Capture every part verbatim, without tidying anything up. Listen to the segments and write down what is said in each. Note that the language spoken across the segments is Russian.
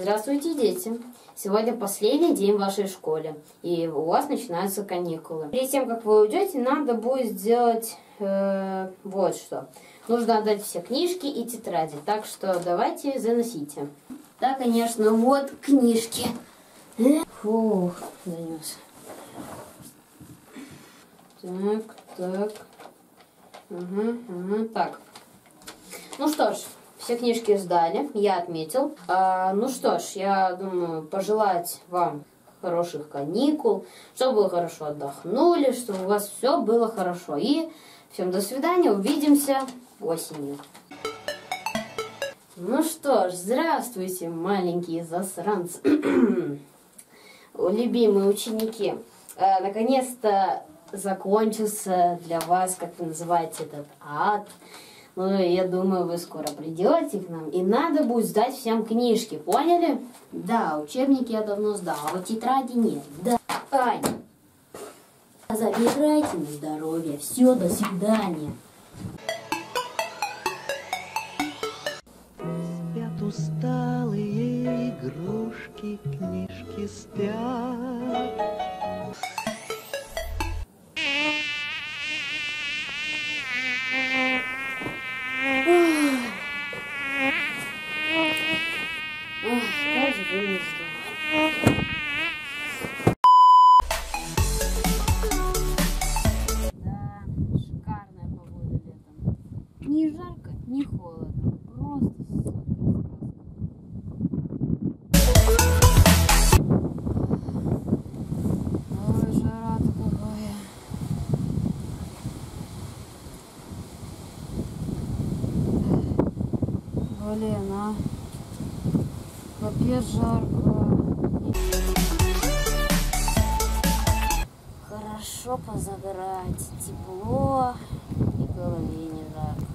Здравствуйте, дети! Сегодня последний день в вашей школе, и у вас начинаются каникулы. Перед тем, как вы уйдете, надо будет сделать э, вот что. Нужно отдать все книжки и тетради, так что давайте заносите. Да, конечно, вот книжки. Фух, занес. Так, так. Угу, угу, так. Ну что ж, все книжки сдали, я отметил. А, ну что ж, я думаю, пожелать вам хороших каникул, чтобы вы хорошо отдохнули, чтобы у вас все было хорошо. И всем до свидания, увидимся осенью. Ну что ж, здравствуйте, маленькие засранцы, любимые ученики. А, наконец-то закончился для вас, как вы называете, этот ад. Ну, я думаю, вы скоро придете к нам, и надо будет сдать всем книжки, поняли? Да, учебники я давно сдал, а вот тетради нет. Да, Ань, забирайте на здоровье. Все, до свидания. Спят усталые игрушки, книжки спят. Ох, как же вы не здорово. Да, шикарная погода летом. Не жарко, не холодно. Просто супер. Ой, жара-то какая. Блин, а. Капец жарко. Хорошо позагорать. Тепло и голове не жарко.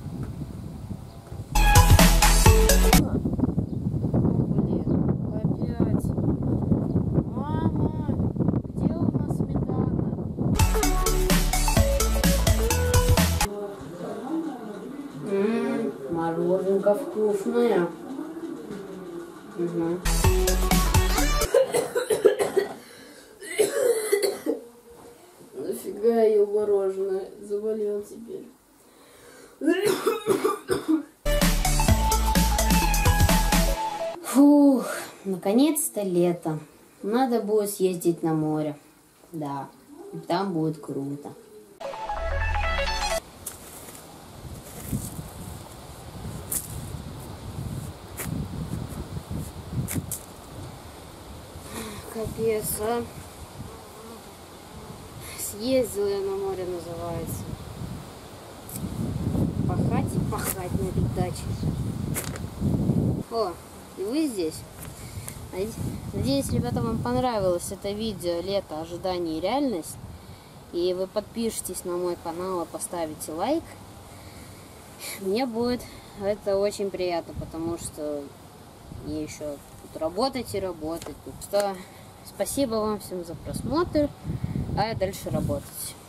Блин, опять. Мама, где у нас сметана? Ммм, мороженка вкусная. Угу. Нафига я мороженое? Заболел теперь. Фух, наконец-то лето. Надо будет съездить на море. Да, там будет круто. Капец, а. Съездила я на море, называется. Пахать и пахать на этой даче. О, и вы здесь. Надеюсь, ребята, вам понравилось это видео «Лето, ожидание и реальность». И вы подпишитесь на мой канал и поставите лайк. Мне будет это очень приятно, потому что мне еще тут работать и работать. Так что спасибо вам всем за просмотр, а я дальше работать.